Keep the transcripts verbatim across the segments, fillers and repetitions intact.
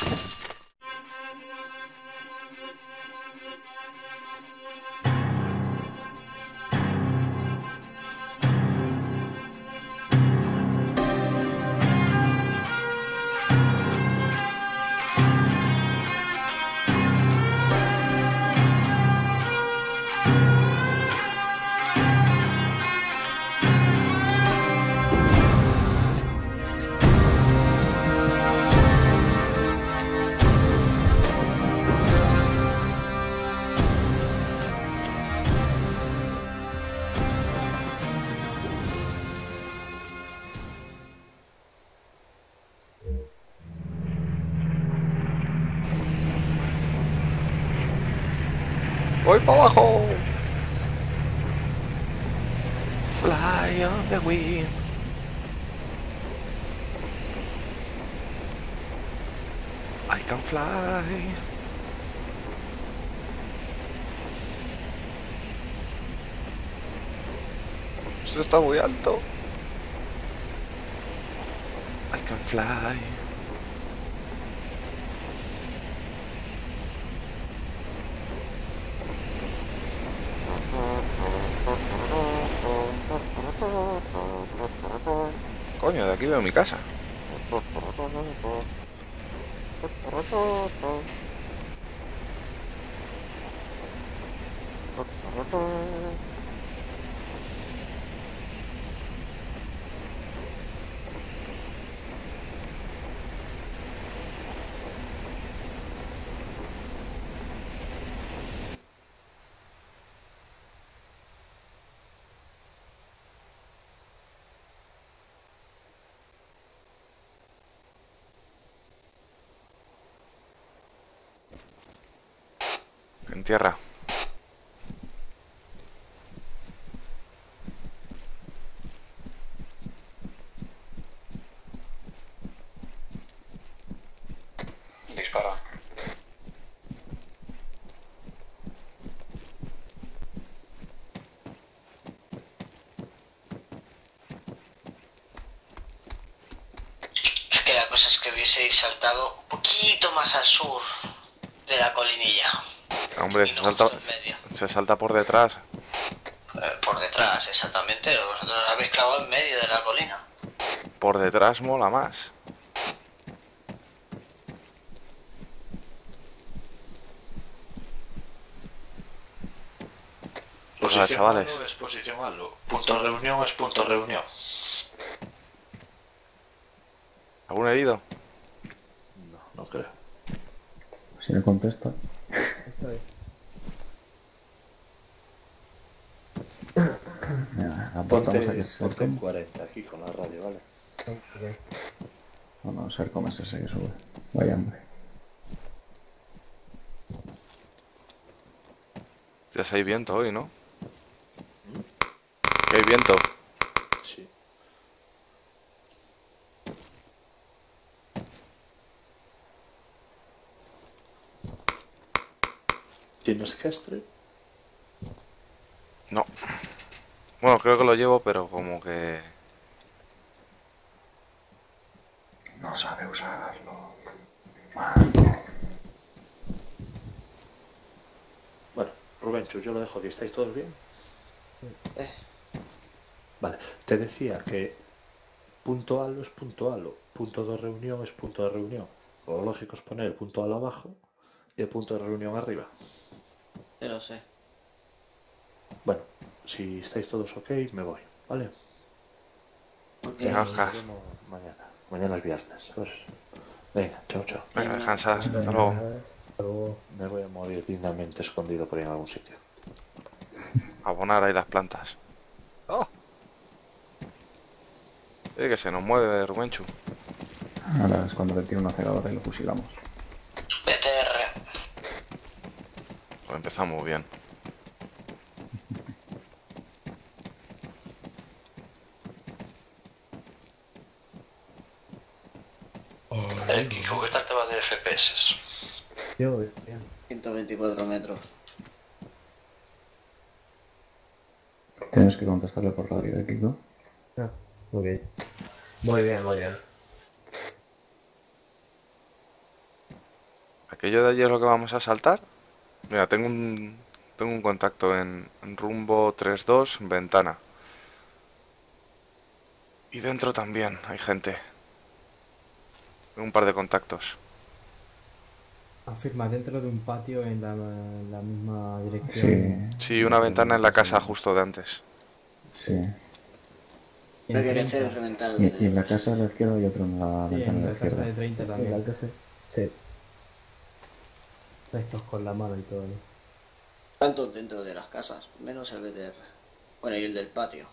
Voy para abajo. Fly on the wind. I can fly. Esto está muy alto. I can fly. Coño, de aquí veo mi casa. En tierra. Dispara. Es que la cosa es que hubieseis saltado un poquito más al sur de la colinilla. Hombre, se salta, se salta por detrás. Eh, por detrás, exactamente. Vosotros habéis clavado en medio de la colina. Por detrás mola más. Hola, chavales. Es posición algo. Punto reunión es punto reunión. ¿Algún herido? No, no creo. Si me contesta. Está bien. Mira, apostamos a que se ponte en cuarenta aquí con la radio, ¿vale? Okay. Bueno, a ver cómo es ese que sube. Vaya hambre. Ya hay viento hoy, ¿no? ¿Que hay viento? Sí. ¿Tienes castre? No. Bueno, creo que lo llevo, pero como que... No sabe usarlo. Bueno, Rubenchu, yo lo dejo aquí. ¿Estáis todos bien? Eh. Vale, te decía que punto halo es punto halo, punto de reunión es punto de reunión. Lo lógico es poner el punto halo abajo y el punto de reunión arriba. Yo lo sé. Bueno, si estáis todos ok, me voy, ¿vale? Okay. Nos vemos mañana. Mañana es viernes, ¿sabes? Venga, chao, chao. Venga, descansa. Hasta luego. Me voy a morir dignamente escondido por ahí en algún sitio. Abonar ahí las plantas. ¡Oh! Eh, que se nos mueve, Rubenchu. Ahora es cuando le tiro una cegadora y lo fusilamos. B T R. Pues empezamos bien. El Kiko, ¿qué tal te va de F P S? Yo, bien. ciento veinticuatro metros. Tienes que contestarle por radio, ¿eh, Kiko? Ah, ok. Muy bien, muy bien. aquello de allí es lo que vamos a saltar. Mira, tengo un, tengo un contacto en, en rumbo tres dos, ventana. Y dentro también hay gente. Tengo un par de contactos. Afirma, dentro de un patio en la, en la misma dirección. Sí. Sí, una ventana en la casa justo de antes. Sí. En Lo que hay que hacer treinta. es reventar el Y, y en B T R. la casa de la izquierda y otro en la Sí, ventana en de la la casa izquierda. de treinta también. En la casa. Sí. Estos con la mano y todo. ¿no? Tanto dentro de las casas, menos el B T R. Bueno, y el del patio.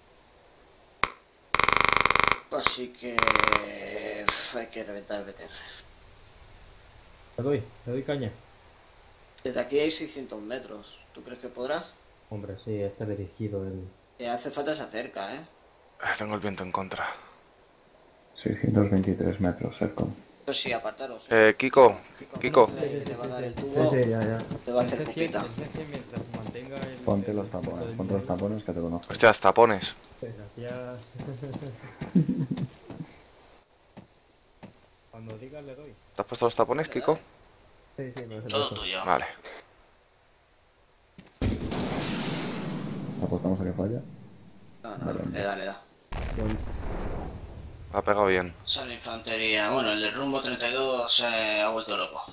Así que uf, hay que reventar el B T R. Le doy, le doy caña. Desde aquí hay seiscientos metros. ¿Tú crees que podrás? Hombre, sí, está dirigido el... Eh, hace falta se acerca, ¿eh? Eh, Tengo el viento en contra. seiscientos veintitrés metros, Sercom. Eso sí, apartaros. ¿eh? Eh, Kiko, Kiko. Sí, sí, sí, sí, el Sí, tubo, sí, ya, ya. te va a El hacer C cien, pupita. el C cien mientras se mantenga el... Ponte el los punto tapones, del ponte los medio. tapones que te conozco. Hostias, tapones. Gracias. Cuando digas le doy. ¿Te has puesto los tapones, Kiko? Sí, sí, me hace Todo paso. tuyo. Vale. Apostamos a que falla. No, no, le da, le da. Ha pegado bien. Sale infantería. Bueno, el del rumbo treinta y dos se ha vuelto loco.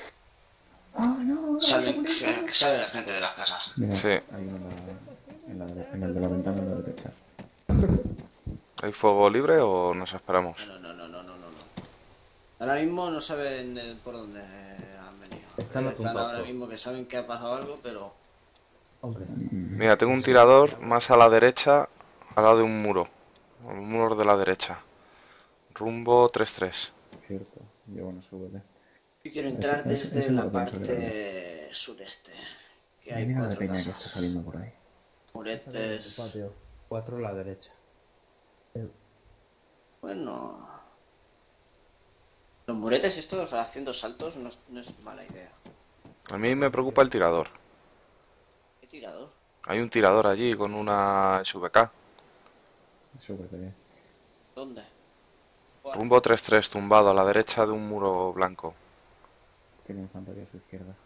Sale, que- sale la gente de las casas. Mira, Sí. hay uno en, la, en, la, en el de la ventana en la derecha. ¿Hay fuego libre o nos esperamos? No, no, no, no, no, no, no. Ahora mismo no saben eh, por dónde eh, han venido. Están Eh, Están ahora apuntados. mismo que saben que ha pasado algo, pero... Hombre, Mira, tengo un tirador más a la derecha, al lado de un muro. Un muro de la derecha. Rumbo tres tres. Cierto, yo bueno, súbete. Yo quiero Ese- entrar ese- desde ese no la lo pienso parte sureste. Que hay Mira la cuatro peña que está casas. saliendo por ahí. Muretes... patio. Cuatro a la derecha. Bueno... Los muretes estos haciendo saltos no es, no es mala idea. A mí me preocupa el tirador. ¿Qué tirador? Hay un tirador allí con una S V K. Súbete bien. ¿Dónde? ¿Cuál? Rumbo tres tres, tumbado a la derecha de un muro blanco. Tiene infantería a su izquierda.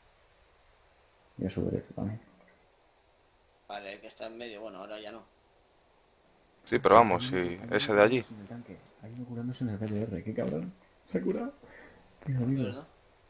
Y a su derecha también. Vale, el que está en medio, bueno, ahora ya no. Sí, pero vamos, sí, ese de allí. En el tanque. Hay uno curándose en el B D R, qué cabrón. Se ha curado. Hijo mío. ¿Verdad?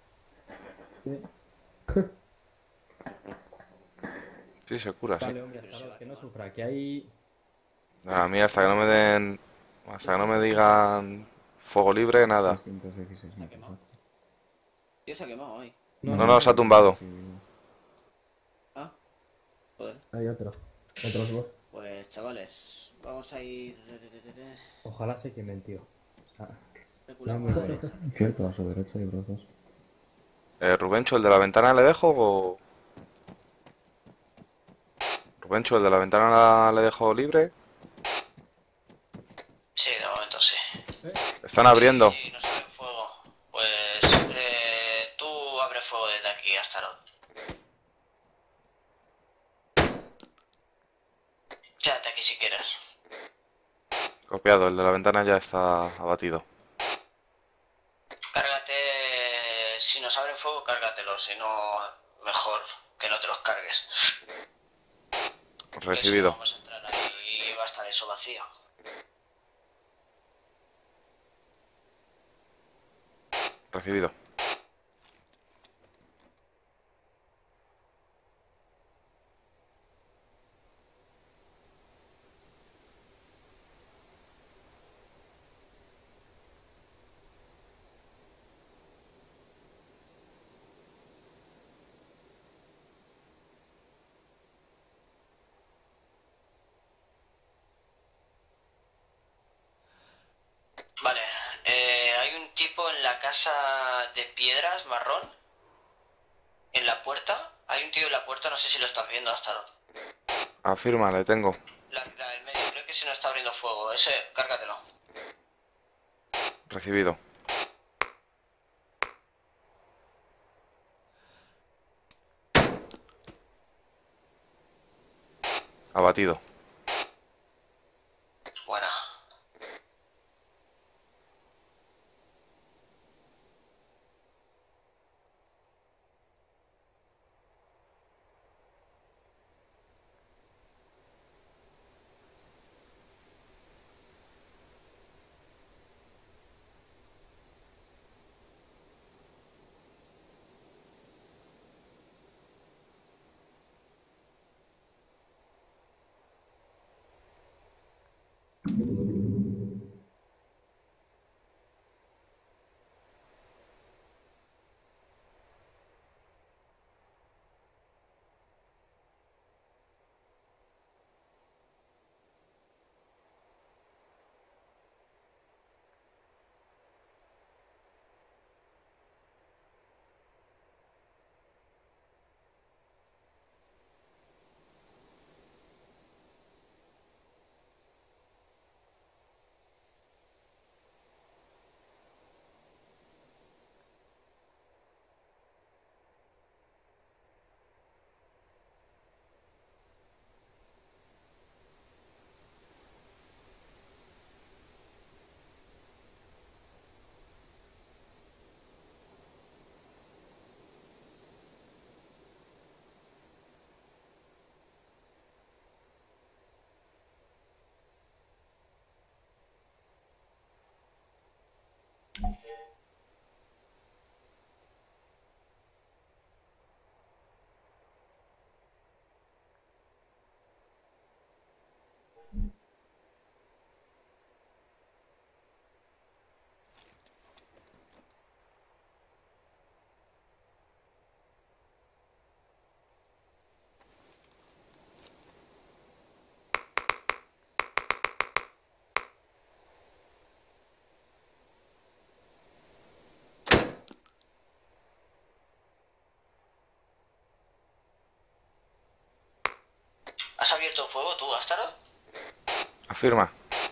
Sí, se cura, sí. Vale, hombre, hasta que no sufra, que hay... A mí hasta que no me den... Hasta que no me digan fuego libre, nada. seiscientos dieciséis metros. ¿no? ¿Tío se ha quemado hoy? No, no, se ha tumbado. Sí, Ah, joder. Hay otro. Otros dos. Pues chavales, vamos a ir... Ojalá se quemen, tío. Reculamos a la derecha. Cierto, a su derecha hay otros dos. Eh, Rubencho, ¿el de la ventana le dejo o...? Rubencho, ¿el de la ventana le dejo libre? Sí, de momento sí. Están abriendo. Y nos abre fuego. Pues eh, tú abre fuego desde aquí hasta Tarot. Quédate aquí si quieres. Copiado, el de la ventana ya está abatido. Cárgate... Si nos abren fuego, cárgatelos. Si no, mejor que no te los cargues. Recibido. Vamos a entrar ahí y va a estar eso vacío. Recibido. Vale, eh, hay un tipo en la casa de piedras marrón. En la puerta. Hay un tío en la puerta, no sé si lo estás viendo hasta ahora. Afirma, le tengo. La, la del medio, creo que se nos está abriendo fuego. Ese, cárgatelo. Recibido. Abatido. Buena. ¿Has abierto fuego tú, Astaroth? Afirma.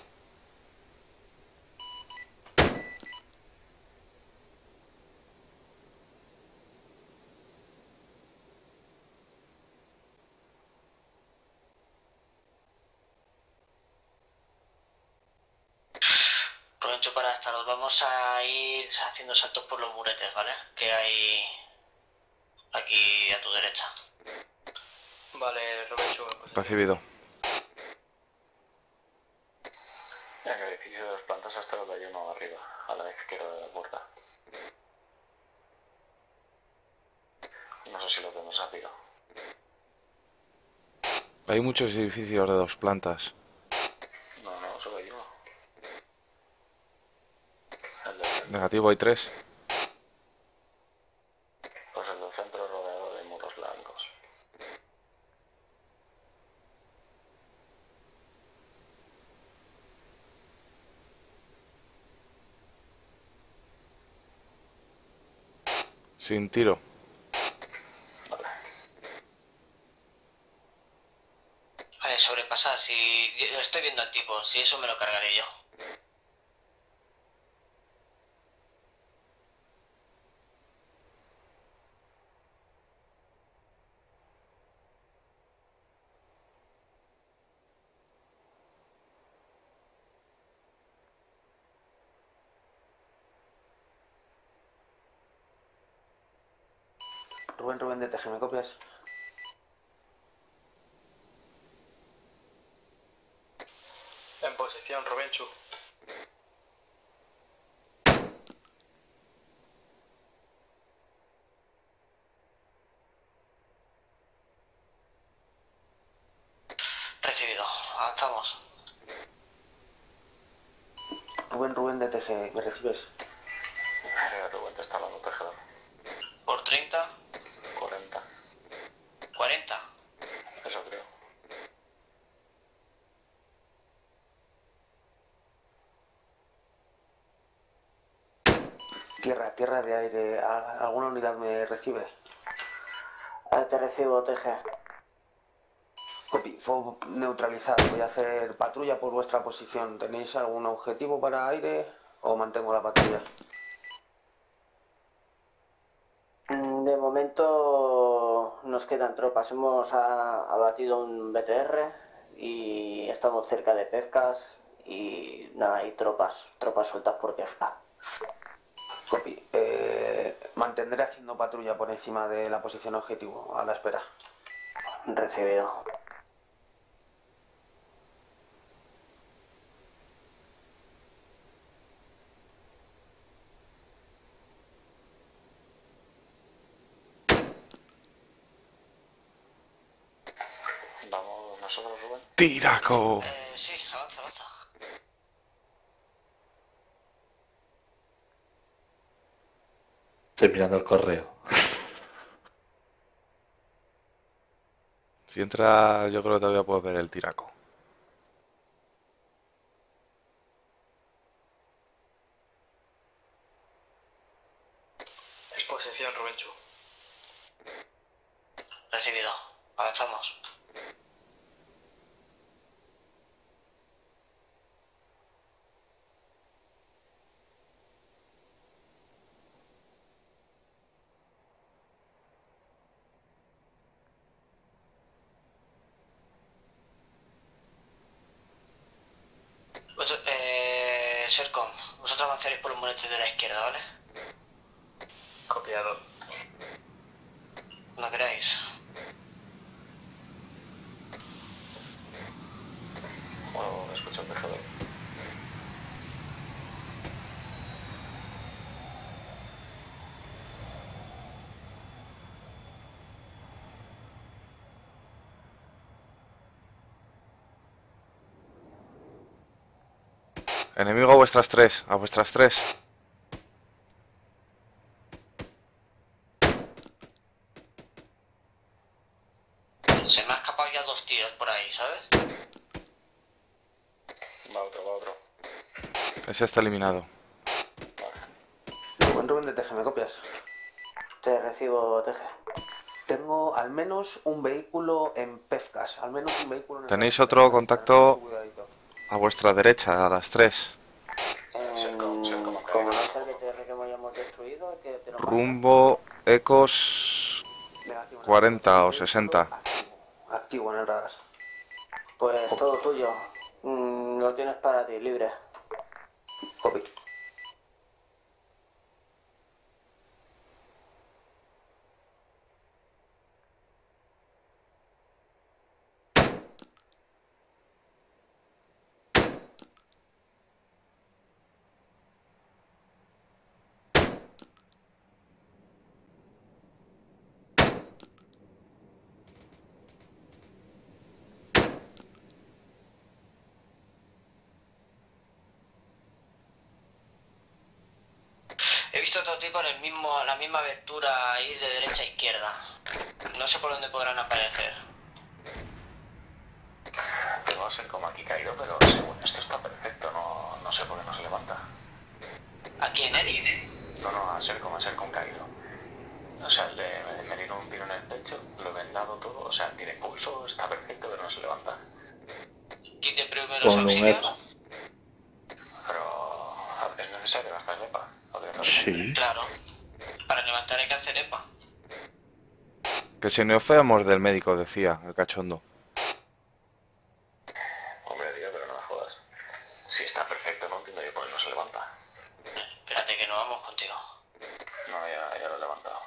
Provecho para Astaroth. Vamos a ir haciendo saltos por los muretes, ¿vale? Que hay aquí a tu derecha. Vale, Roberto. Recibido. En el edificio de dos plantas hasta lo que hay uno arriba, a la izquierda de la puerta. No sé si lo tenemos a tiro. Hay muchos edificios de dos plantas. No, no, solo hay uno. El del, Negativo, hay tres. pues el del centro rodeado de muros blancos. Sin tiro. Vale. Vale, sobrepasar. Si yo estoy viendo al tipo, si eso me lo cargaré yo. Rubén, Rubén de T G, ¿me copias? En posición, Robenchu. Recibido. Avanzamos. Rubén, Rubén de T G, ¿me recibes? Eh, Rubén te está hablando tejedor. Por treinta, cuarenta. cuarenta. Eso creo. Tierra, tierra de aire. ¿Al- ¿Alguna unidad me recibe? Te recibo, T G. Copy, fuego neutralizado. Voy a hacer patrulla por vuestra posición. ¿Tenéis algún objetivo para aire o mantengo la patrulla? De momento nos quedan tropas. Hemos a- abatido un B T R y estamos cerca de pescas y nada, hay tropas, tropas sueltas por pesca. Copy. Eh, mantendré haciendo patrulla por encima de la posición objetivo, a la espera. Recibido. Vamos nosotros, Rubén. ¡Tiraco! Eh, sí, avanza, avanza. Estoy mirando el correo. Si entra, yo creo que todavía puedo ver el tiraco. Exposición, Robenchu. Recibido. Avanzamos. Vosotros- Eh, Sercom, vosotros avanzaréis por los muretes de la izquierda, ¿vale? Copiado. No queráis. Bueno, escucha el tejedor. Enemigo a vuestras tres, a vuestras tres. Se me ha escapado ya dos tíos por ahí, ¿sabes? Va otro, va otro. Ese está eliminado. Buen Rubén de T G, ¿me copias? Te recibo, T G. Tengo al menos un vehículo en Pefkas, al menos un vehículo en el Tenéis rancho. otro contacto Cuidadito. a vuestra derecha, a las tres. Em, como no sea el B T R que hayamos destruido, hay que tener Rumbo Ecos Negativo, cuarenta negativo. o sesenta. Activo, activo en el radar. Pues todo tuyo. Mm, lo tienes para ti, libre. Copy. He visto otro tipo en el mismo, la misma abertura ir de derecha a izquierda. No sé por dónde podrán aparecer. Tengo a ser como aquí caído, pero según esto está perfecto, no, no sé por qué no se levanta. ¿A quién, Eddie? No, no, a ser como a ser con caído. O sea, le, me dieron un tiro en el pecho, lo he vendado todo, o sea, tiene pulso, está perfecto, pero no se levanta. ¿Quién de primeros Ponle un auxilios? eco. Pero a ver, es necesario gastar lepa. Sí. Claro. Para levantar hay que hacer EPA. Que si no feamos del médico, decía el cachondo. Hombre, tío, pero no me jodas. Si está perfecto, no entiendo yo por qué no se levanta. Espérate que nos vamos contigo. No, ya, ya lo he levantado.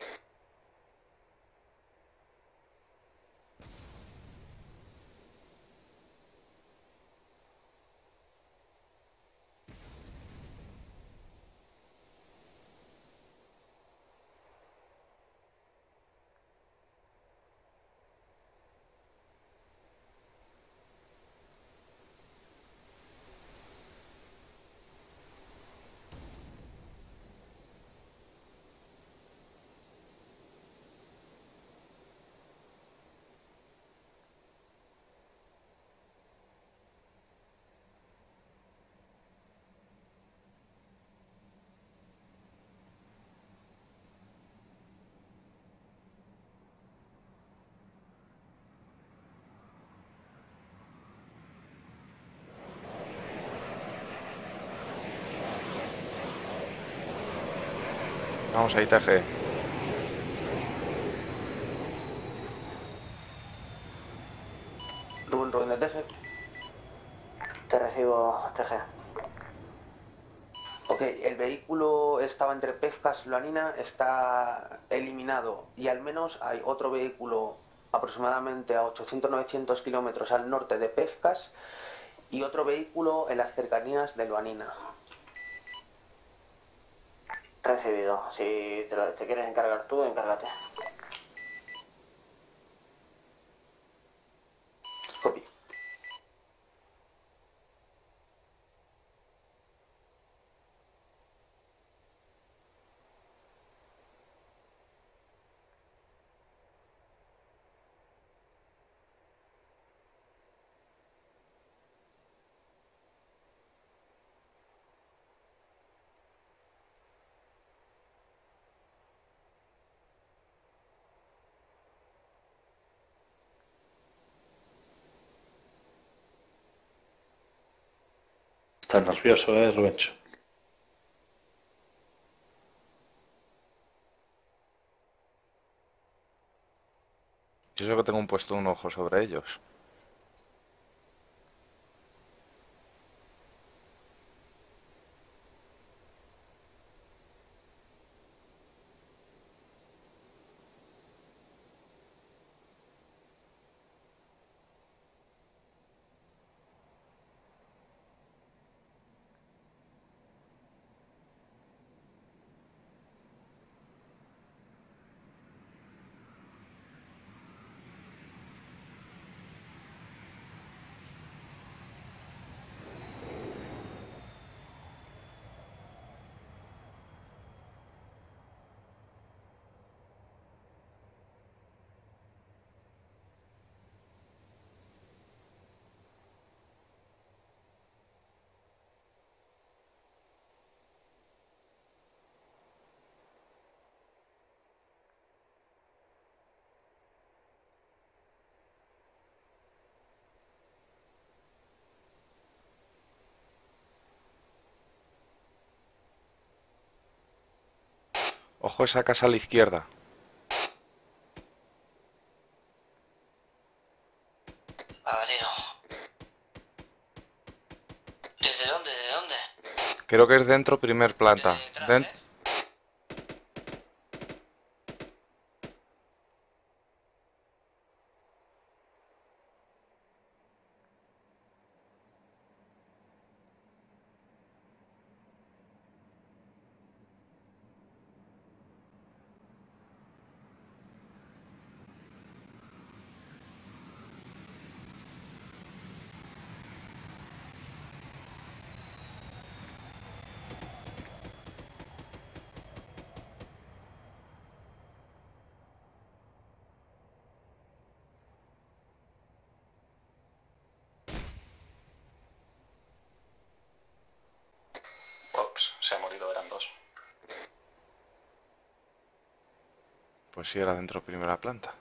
Vamos ahí, T G. Rubén Rubén de T G. Te recibo, T G. Ok, el vehículo estaba entre Pefkas y Luanina, está eliminado y al menos hay otro vehículo aproximadamente a ochocientos novecientos kilómetros al norte de Pefkas y otro vehículo en las cercanías de Luanina. Recibido. Si te, lo- te quieres encargar tú, encárgate. Copy. Estás nervioso, eh, Rubencho. Yo sé que tengo puesto un ojo sobre ellos. Ojo esa casa a la izquierda. Abatido. ¿Desde dónde? ¿De dónde? Creo que es dentro, primer planta. Desde detrás, Den- ¿eh? Ops, se ha morido, eran dos. Pues sí, era dentro, primera planta.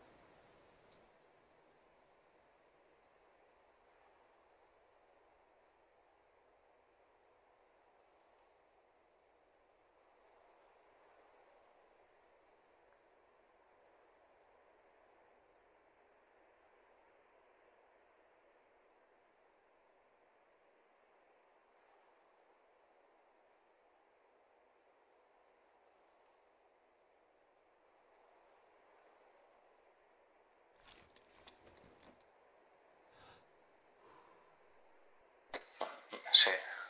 Sí.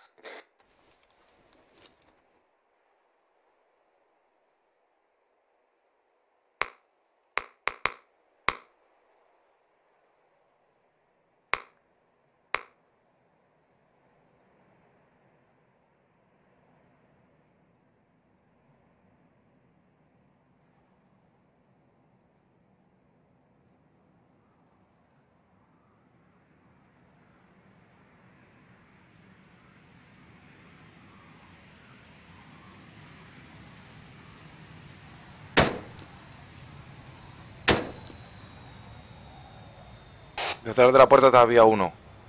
Detrás de la puerta había uno.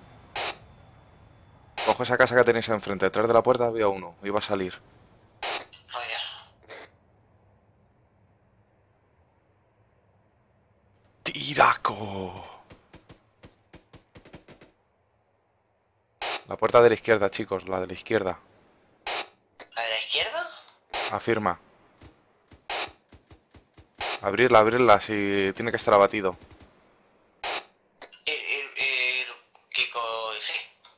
Ojo esa casa que tenéis enfrente. Detrás de la puerta había uno. Iba a salir. Roger. ¡Tiraco! La puerta de la izquierda, chicos. La de la izquierda. ¿La de la izquierda? Afirma. Abrirla, abrirla. Si tiene que estar abatido. Ir, ir, ir, Kiko y sí.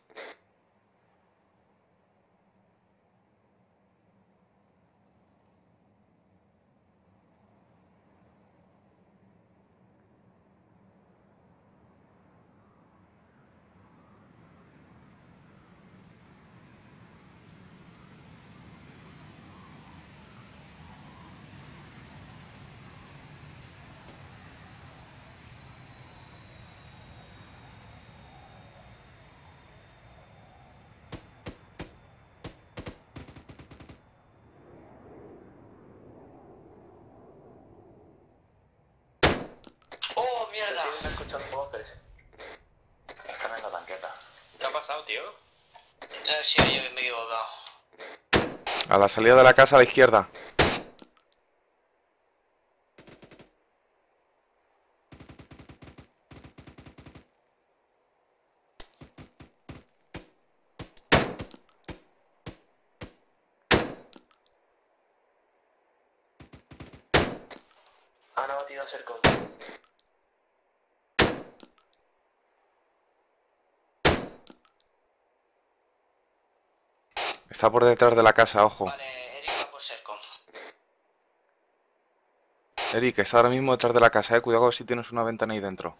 ¡Oh, Se mierda! siguen escuchando voces. Están en la banqueta. ¿Qué ha pasado, tío? Eh, sí, yo me he equivocado. A la salida de la casa a la izquierda. Han abatido a Sercon. Está por detrás de la casa, ojo. Vale, Eric va por Sercom. Eric, está ahora mismo detrás de la casa, eh. Cuidado si tienes una ventana ahí dentro.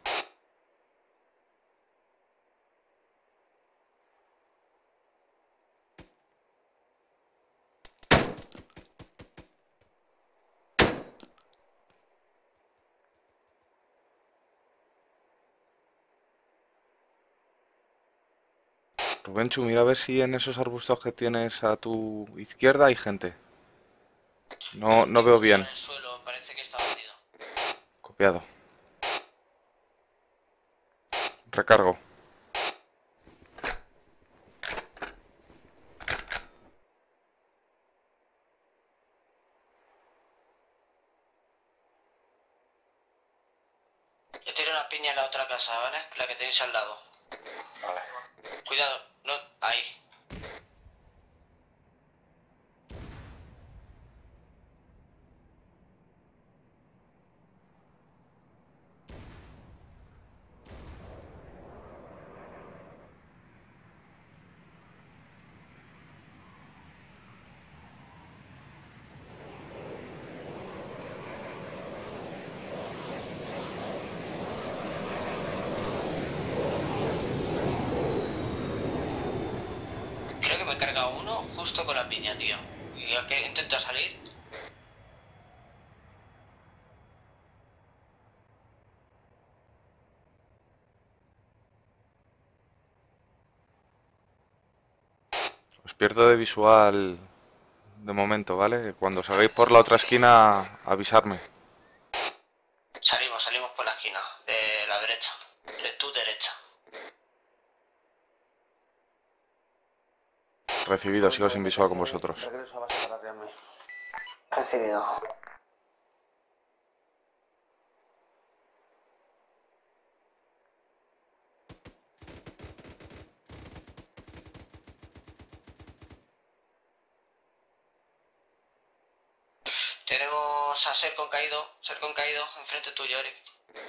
Rubenchu, mira a ver si en esos arbustos que tienes a tu izquierda hay gente. No, no veo bien. En el suelo, parece que está batido. Copiado. Recargo. tira una piña en la otra casa, ¿vale? La que tenéis al lado. Vale. Cuidado, no, ahí. Creo que me he cargado uno justo con la piña, tío. Y ya que intenta salir. Os pierdo de visual de momento, ¿vale? Cuando salgáis por la otra esquina, avisarme. Salimos, salimos por la esquina, de la derecha. De tu derecha. Recibido, sigo sin visual con vosotros. Regreso a base para rearme. Recibido. Tenemos a Sercon caído, Sercon caído, enfrente tuyo, Eric.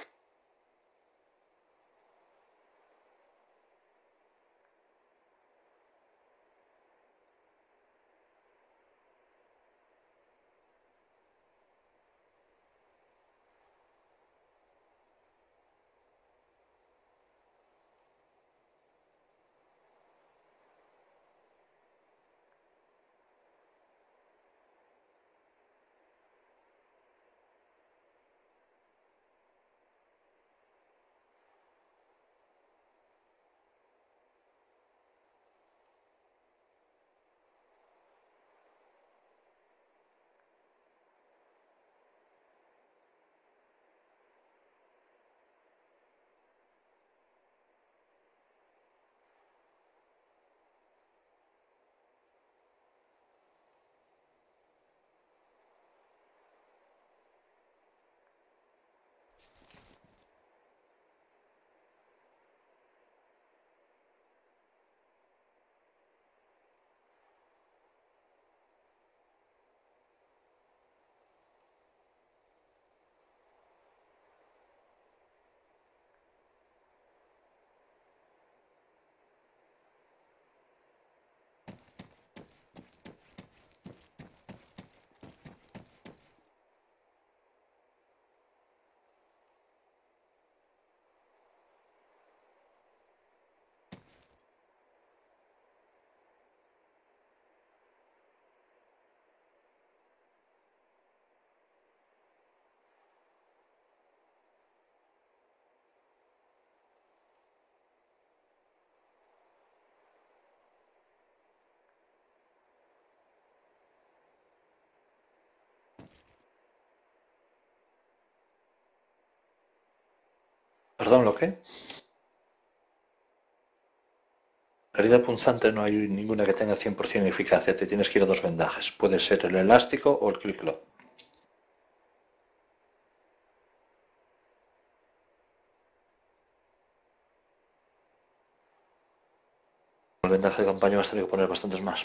Perdón, ¿lo qué? Herida punzante no hay ninguna que tenga cien por ciento eficacia, te tienes que ir a dos vendajes. Puede ser el elástico o el click lock. El vendaje de campaña vas a tener que poner bastantes más.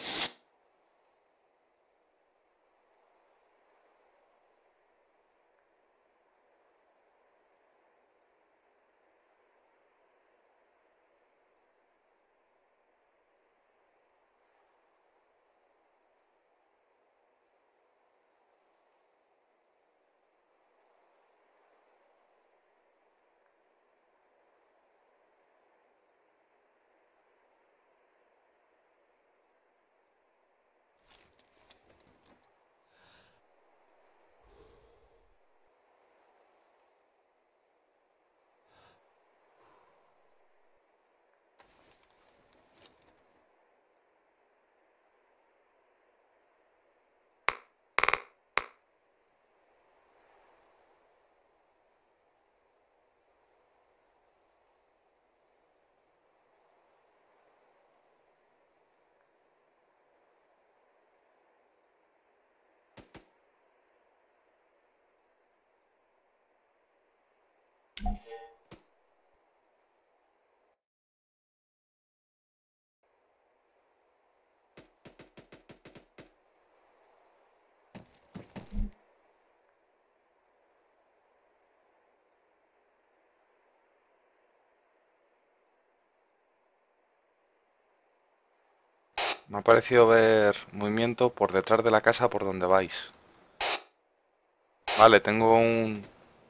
Me ha parecido ver movimiento por detrás de la casa por donde vais. Vale, tengo un...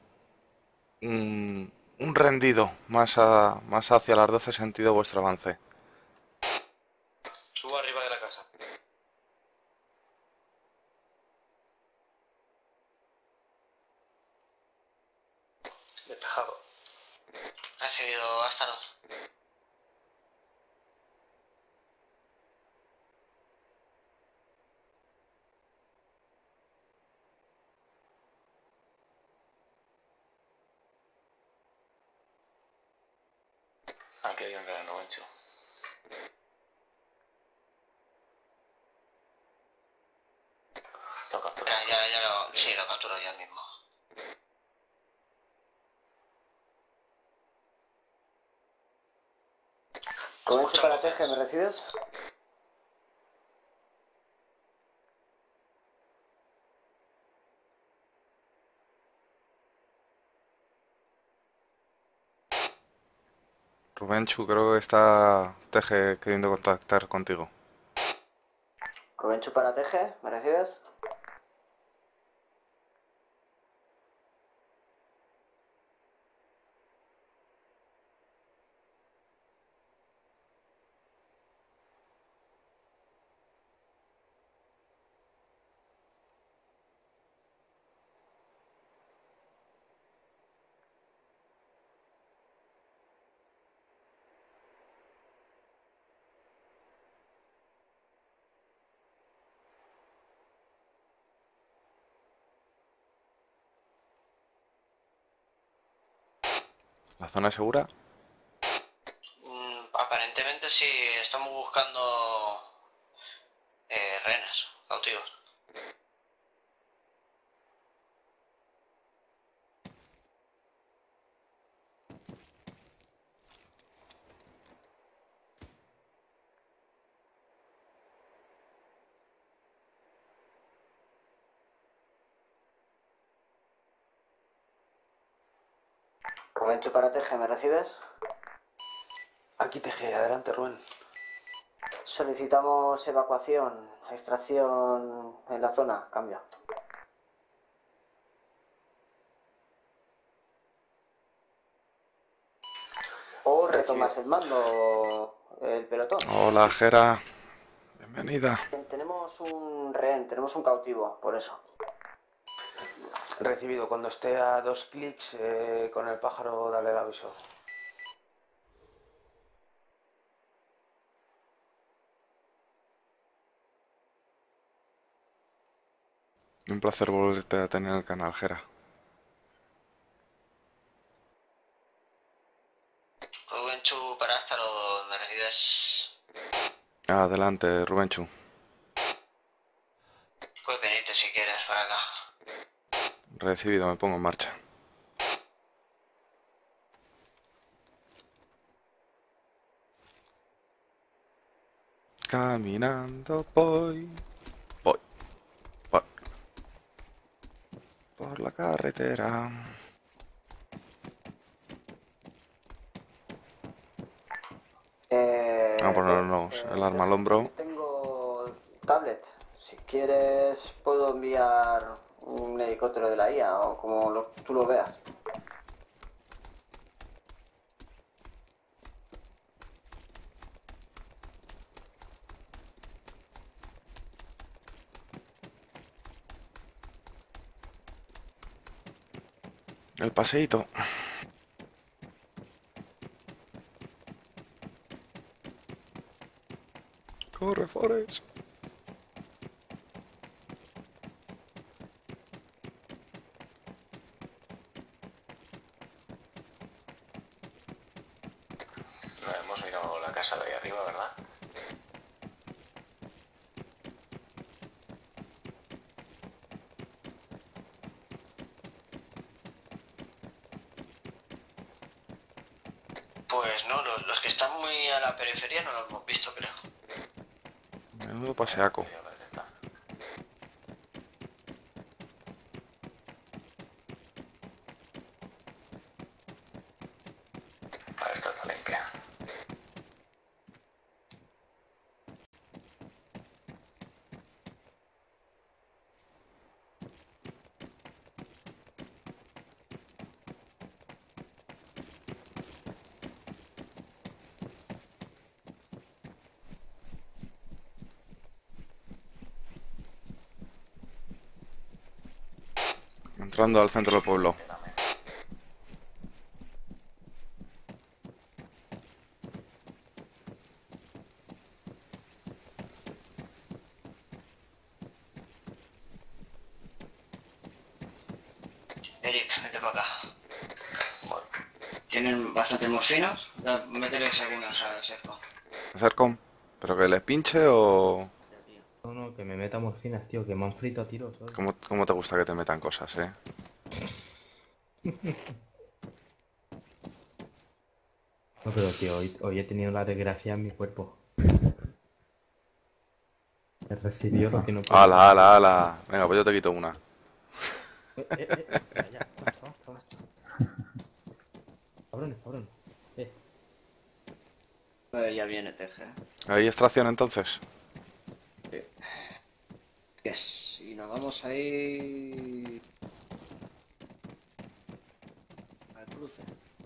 Un, un rendido más, a, más hacia las doce sentido vuestro avance. Subo arriba de la casa. Despejado. Recibido, Astaroth. Aquí hay un gran Rubenchu. Lo captura. Ya, ya, ya lo... Sí, lo capturo ya mismo. Rubenchu para Teje, ¿me recibes? Rubenchu, creo que está Teje queriendo contactar contigo. Rubenchu para Teje, ¿me recibes? ¿La zona es segura? Mm, aparentemente sí, estamos buscando eh, rehenes, cautivos. Rubenchu para Teje, ¿me recibes? Aquí T G, adelante Rubén. Solicitamos evacuación, extracción en la zona, cambio. O retomas el mando, el pelotón. Hola, Jera. Bienvenida. Tenemos un rehén, tenemos un cautivo, por eso. Recibido, cuando esté a dos clics eh, con el pájaro dale el aviso. Un placer volverte a tener en el canal, Jera. Rubenchu para Astaroth, ¿me recibes? Adelante, Rubenchu. Puedes venirte si quieres para acá. Recibido, me pongo en marcha. Caminando voy, voy, voy por la carretera. Eh, Vamos a ponernos eh, el arma al hombro. Tengo tablet. Si quieres, puedo enviar un helicóptero de la I A o como lo- tú lo veas. El paseíto. Corre, Forest. No hemos mirado la casa de ahí arriba, ¿verdad? Pues no, los, los que están muy a la periferia no los hemos visto, creo. Menudo paseaco. Sí, a ver qué está. Ah, esta está limpia. Entrando al centro del pueblo. Eric, vete para acá. Tienen bastante morfina. Da- Mételes algunas a Serco. Sercom, ¿pero que le pinche o...? No, no, que me meta morfinas, tío, que me han frito a tiros. ¿sabes? ¿Cómo, cómo te gusta que te metan cosas, eh? No, pero tío, hoy, hoy he tenido la desgracia en mi cuerpo. He recibido lo que no puedo. ¡Hala, hala, hala! Venga, pues yo te quito una. Eh, eh, eh, ya, ya, basta, basta, basta. Cabrones, cabrones. Eh, Pues ya viene Teje. ¿Hay extracción entonces? Yes. Y nos vamos a ir al cruce.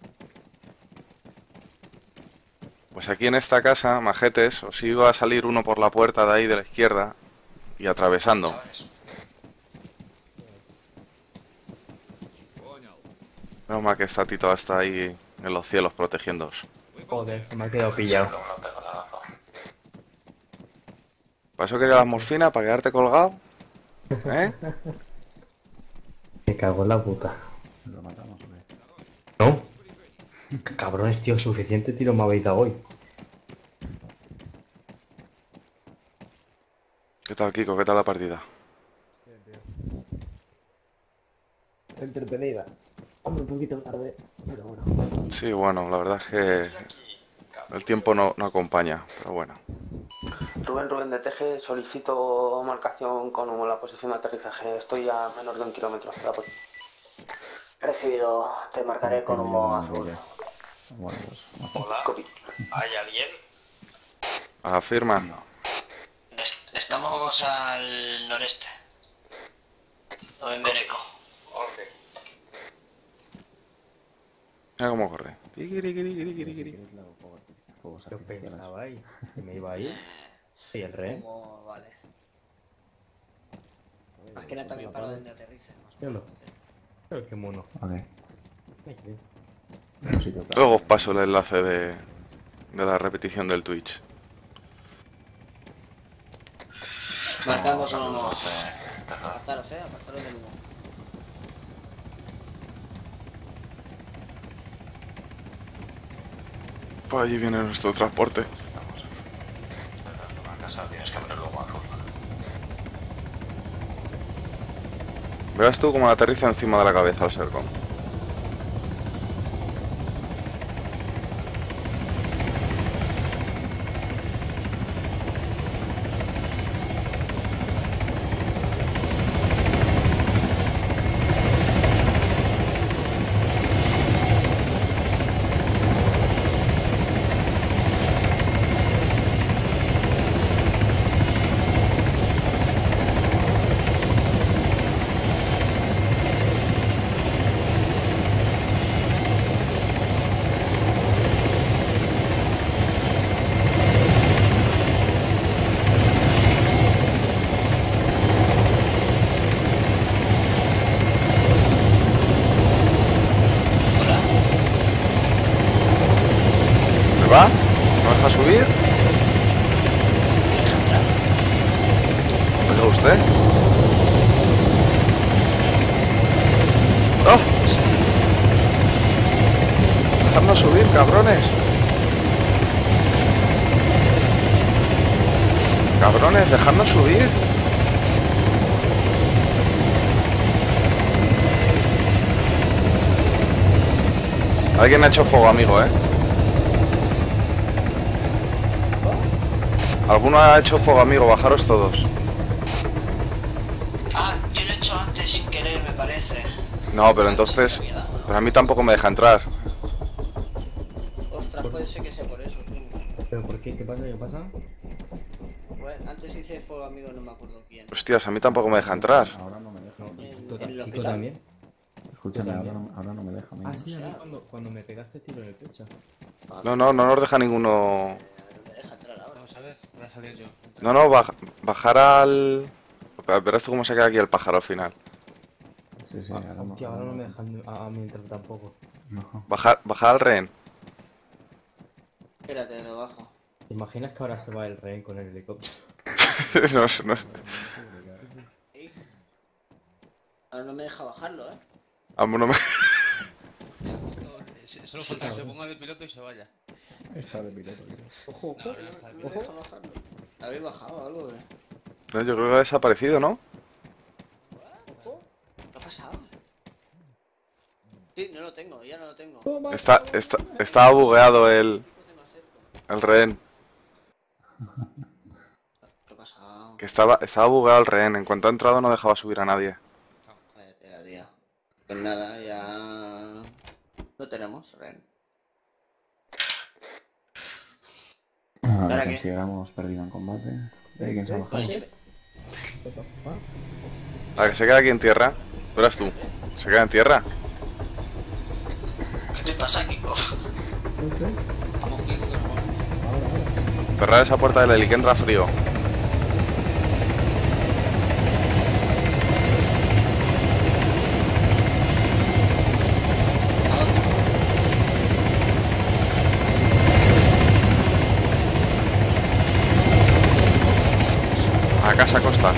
Pues aquí en esta casa, majetes, os iba a salir uno por la puerta de ahí de la izquierda y atravesando. Menos mal que está Tito hasta ahí en los cielos protegiéndoos. joder, se me ha quedado pillado. ¿Para eso quería la morfina? ¿Para quedarte colgado? ¿Eh? Me cago en la puta. Lo matamos, hombre. ¿No? Cabrones, tío, suficiente tiro me habéis dado hoy. ¿Qué tal, Kiko? ¿Qué tal la partida? Entretenida. Hombre, un poquito tarde, pero bueno. Sí, bueno, la verdad es que el tiempo no, no acompaña, pero bueno. Rubén, Rubén de Teje, solicito marcación con la posición de aterrizaje. Estoy a menos de un kilómetro. de la pos- Recibido, te marcaré con humo azul. Bueno, pues... Hola, Copy. ¿hay alguien? Afirma. Es- Estamos al noreste. O en Bereco. Ok. Mira cómo corre. Si quieres, le hago fuego- fuegos ¿Qué os artificiales. pensabais? ¿Que me iba a ir? ¿Y el rey? Humo, vale. Más que nada también para donde aterrice. más o Míralo. menos. Pero qué mono. Ok. Ay, qué- Un sitio claro. Luego os paso el enlace de, de la repetición del Twitch. Marcamos No, uno. saludos de Terra. Apartaros, eh, apartaros del humo. Por allí viene nuestro transporte. Estamos en una casa, tienes que ponerlo como azul. Verás tú cómo le aterriza encima de la cabeza al Sercom. ¿Me va? ¿Me deja subir? ¿Oiga usted? ¡No! ¡Dejadnos subir, cabrones! ¡Cabrones, dejadnos subir! Alguien ha hecho fuego, amigo, ¿eh? Alguno ha hecho fuego, amigo. Bajaros todos. Ah, yo lo he hecho antes sin querer, me parece. No, pero entonces... Pero a mí tampoco me deja entrar. Ostras, puede ser que sea por eso. tío. ¿Pero por qué? ¿Qué pasa? ¿Qué pasa? Bueno, antes hice fuego amigo, no me acuerdo quién. Hostias, a mí tampoco me deja entrar. Ahora no me deja. En, ¿Kiko, en el Kiko hospital. también? Escúchame, Yo ahora también. no, ahora no me deja. Ah, mira. sí, a mí sea. cuando, cuando me pegaste tiro en el pecho. No, no, no nos deja ninguno... Me deja entrar ahora. Vamos a ver, voy a salir yo. No, no, baj- bajar al... Verás tú cómo se queda aquí el pájaro al final. Sí, Sí, sí, Ah, ahora no- hostia, ahora ahora no me no. dejan a, a mí entrar tampoco. No. Baja, baja al rehén. Espérate, lo bajo. ¿Te imaginas que ahora se va el rehén con el helicóptero? no, no. Sí. Ahora no me deja bajarlo, ¿eh? Vamos, no me... Solo falta que se ponga de piloto y se vaya. Está de piloto, creo. Ojo, No, ojo. no está de No me piloto. deja bajarlo. ¿Habéis bajado algo, eh? No, yo creo que ha desaparecido, ¿no? Ojo. ¿Qué ha pasado? Sí, no lo tengo, ya no lo tengo. Está, está, estaba bugueado el, el rehén. ¿Qué ha pasado? Que estaba, estaba bugueado el rehén. En cuanto ha entrado no dejaba subir a nadie. Vaya tela, tío. Pues nada, ya... Lo tenemos, Ren. Ah, ¿Ahora lo qué? consideramos perdido en combate. ¿Eh? ¿Quién se ha bajado? Vale, La que se queda aquí en tierra. Verás tú. ¿Se queda en tierra? ¿Qué te pasa, Kiko? No sé. vamos, Kiko, que nos vamos. Ahora, ahora. Cerrar esa puerta del heli, que entra frío. A casa costa.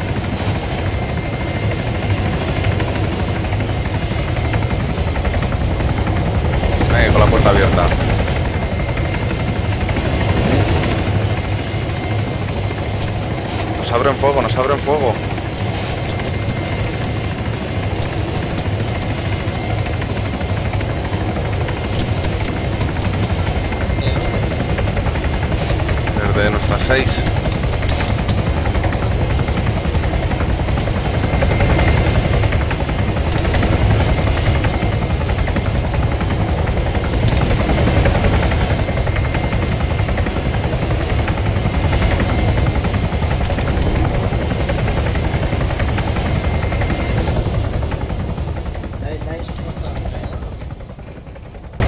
Ahí, con la puerta abierta. Nos abren fuego, nos abren fuego. Desde nuestras seis. ¿Dais- dais soporte al alrededor o qué?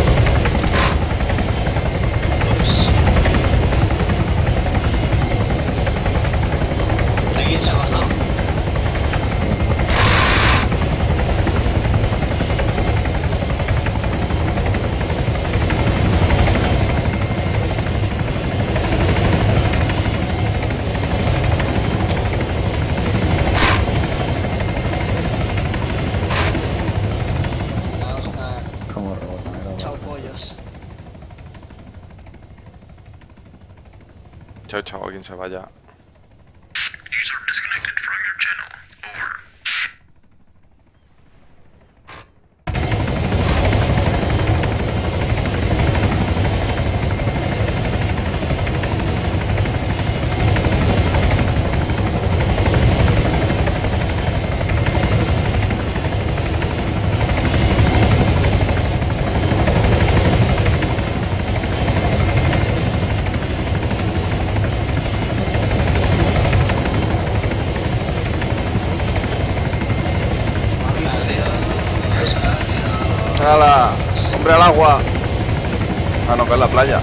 ¿Alguien se ha bajado? Ya, Oscar. Como robot, ¿no? Chao, pollos. Chao, chao, quien se vaya. ¡Hala! ¡Hombre al agua! Ah, no, que es la playa.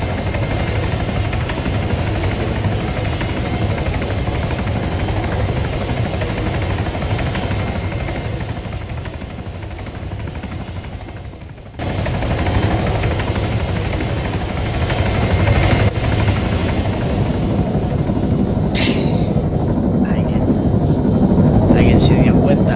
¿Alguien? ¿Alguien se dio cuenta?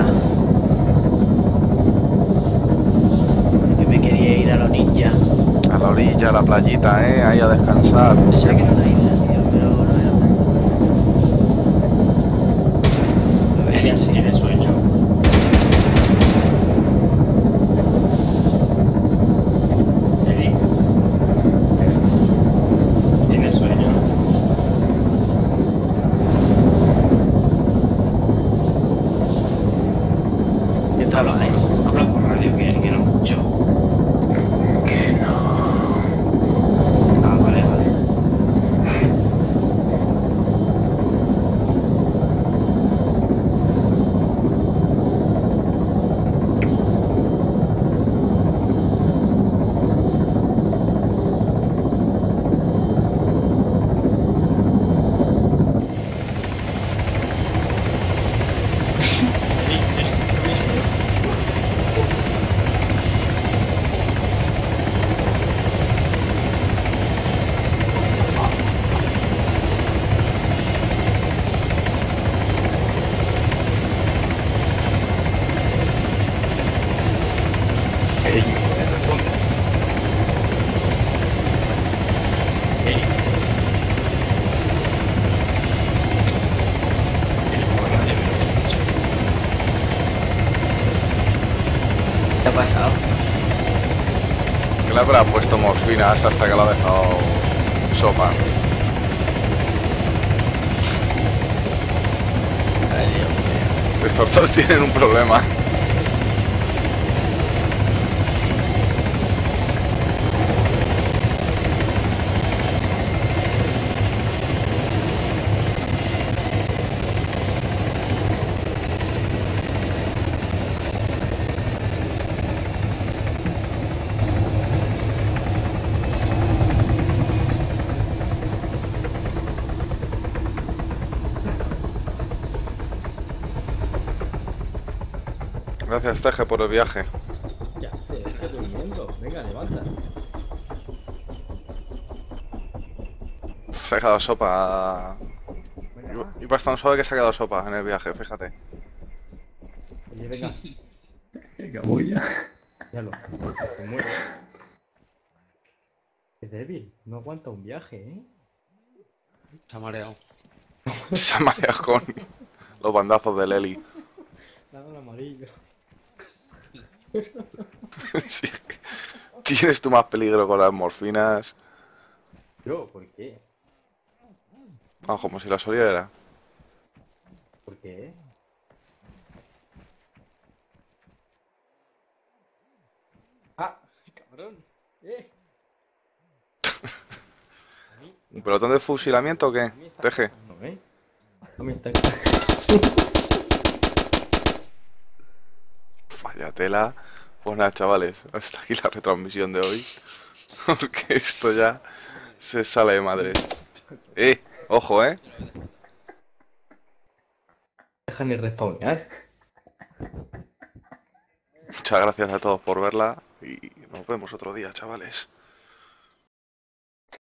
Que me quería ir a la orilla. A la orilla, a la playita, ¿eh? Ahí a descansar. Pensaba que era una isla, tío, pero no era. Ella sí tiene sueño. Eddie. ¿Tienes sueño? Mientras habla, ¿eh? Habla por radio, que, que no escucho. Que no. Ah, vale, vale. le habrá puesto morfinas hasta que lo ha dejado sopa? Estos dos tienen un problema. Gracias, Teje, por el viaje. Ya, se está durmiendo. Venga, levanta. Se ha quedado sopa. Y bastante suave que se ha quedado sopa en el viaje, fíjate. Oye, venga. Venga, voy ya. Ya lo. Se muere. Qué débil. No aguanta un viaje, ¿eh? Se ha mareado. Se ha mareado con los bandazos de Leli. Dame un amarillo. Sí. Tienes tú más peligro con las morfinas. Yo, ¿por qué? Ah, como si la soliera. ¿Por qué? ¡Ah! ¡Cabrón! ¡Eh! ¿Un pelotón de fusilamiento o qué? Teje. No, ¿eh? No me está... Vaya tela. Pues nada, chavales, hasta aquí la retransmisión de hoy. Porque esto ya se sale de madres. Eh, ojo, eh. Deja ni respawnear. Muchas gracias a todos por verla y nos vemos otro día, chavales.